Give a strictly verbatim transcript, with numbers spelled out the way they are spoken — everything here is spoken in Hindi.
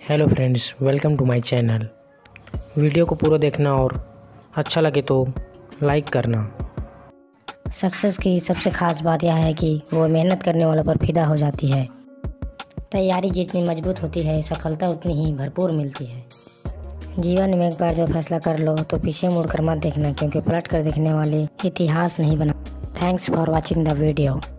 Hello friends, welcome to my channel. Video को पूरा देखना और अच्छा लगे तो लाइक करना। सक्सेस की सबसे ख़ास बात यह है कि वो मेहनत करने वालों पर फिदा हो जाती है। तैयारी जितनी मजबूत होती है, सफलता उतनी ही भरपूर मिलती है। जीवन में एक बार जो फैसला कर लो तो पीछे मुड़कर मत देखना, क्योंकि पलट कर देखने वाले इतिहास नहीं बना। Thanks for watching the video.